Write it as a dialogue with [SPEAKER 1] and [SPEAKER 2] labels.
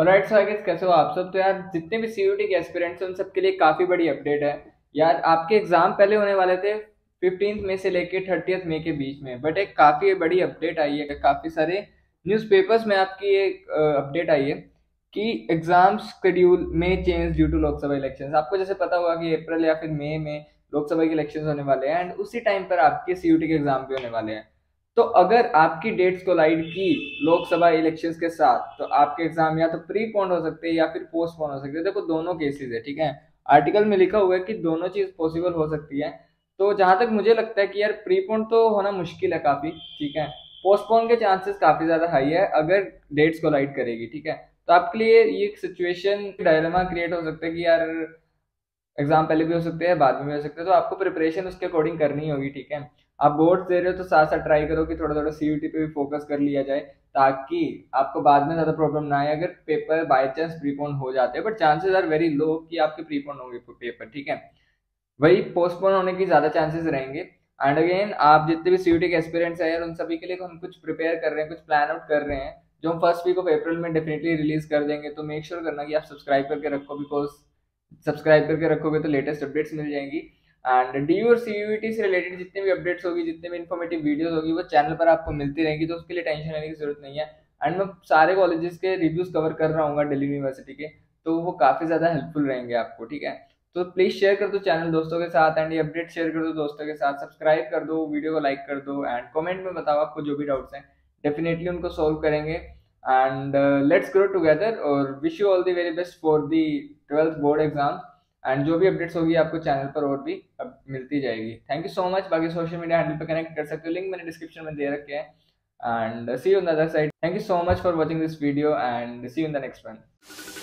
[SPEAKER 1] Alright so I guess कैसे हो आप सब। तो यार जितने भी सीयूटी के एस्पिरेंट्स हैं उन सबके लिए काफ़ी बड़ी अपडेट है। यार आपके एग्ज़ाम पहले होने वाले थे 15 मई से लेके 30 मई के बीच में, बट एक काफ़ी बड़ी अपडेट आई है। काफ़ी सारे न्यूज़पेपर्स में आपकी एक अपडेट आई है कि एग्ज़ाम शेड्यूल में change due to Lok Sabha elections. आपको जैसे पता होगा कि अप्रैल या फिर मई में लोकसभा के इलेक्शंस होने वाले हैं एंड उसी टाइम पर आपके सीयूटी के एग्ज़ाम भी होने वाले हैं। तो अगर आपकी डेट्स कोलाइड की लोकसभा इलेक्शंस के साथ, तो आपके एग्जाम या तो प्रीपोन हो सकते हैं या फिर पोस्टपोन हो सकते हैं। देखो दोनों केसेस है, ठीक है। आर्टिकल में लिखा हुआ है कि दोनों चीज पॉसिबल हो सकती है। तो जहां तक मुझे लगता है कि यार प्रीपोन तो होना मुश्किल है काफी, ठीक है। पोस्टपोन के चांसेस काफी ज्यादा हाई है अगर डेट्स कोलाइड करेगी, ठीक है। तो आपके लिए ये सिचुएशन डायलेमा क्रिएट हो सकता है कि यार एग्जाम पहले भी हो सकते हैं बाद में भी हो सकते हैं, तो आपको प्रिपरेशन उसके अकॉर्डिंग करनी होगी, ठीक है। आप बोर्ड दे रहे हो तो साथ साथ ट्राई करो कि थोड़ा थोड़ा सीयूटी पे भी फोकस कर लिया जाए, ताकि आपको बाद में ज्यादा प्रॉब्लम ना आए अगर पेपर बाय चांस प्रीपोन हो जाते हैं। But chances are very low कि आपके प्रीपोन होंगे पेपर, ठीक है। वही पोस्टपोन होने की ज्यादा चांसेस रहेंगे। एंड अगेन आप जितने भी सीयूटी के एस्पिरेंट्स हैं यार उन सभी के लिए हम कुछ प्रिपेयर कर रहे हैं, कुछ प्लान आउट कर रहे हैं, जो हम फर्स्ट वीक ऑफ अप्रैल में डेफिनेटली रिलीज कर देंगे। तो मेक श्योर करना कि आप सब्सक्राइब करके रखो, बिकॉज सब्सक्राइब करके रखोगे तो लेटेस्ट अपडेट्स मिल जाएंगी। एंड डी और सीयूटी से रिलेटेड जितने भी अपडेट्स होगी, जितने भी इन्फॉर्मेटिव वीडियोस होगी, वो चैनल पर आपको मिलती रहेंगी, तो उसके लिए टेंशन लेने की जरूरत नहीं है। एंड मैं सारे कॉलेजेस के रिव्यूज कवर कर रहा हूँ दिल्ली यूनिवर्सिटी के, तो वो काफी ज्यादा हेल्पफुल रहेंगे आपको, ठीक है। तो प्लीज शेयर कर दो चैनल दोस्तों के साथ, एंड ये अपडेट शेयर कर दो दोस्तों के साथ, सब्सक्राइब कर दो, वीडियो को लाइक कर दो, एंड कमेंट में बताओ आपको जो भी डाउट्स हैं, डेफिनेटली उनको सॉल्व करेंगे। एंड लेट्स ग्रो टुगेदर और wish you all the very best for the 12th board exam. And जो भी अपडेट्स होगी आपको चैनल पर और भी अब मिलती जाएगी। Thank you so much. बाकी सोशल मीडिया हैंडल पर कनेक्ट कर सकते हो, लिंक मैंने डिस्क्रिप्शन में दे रखे हैं। And see you on the other side. Thank you so much for watching this video and see you in the next one.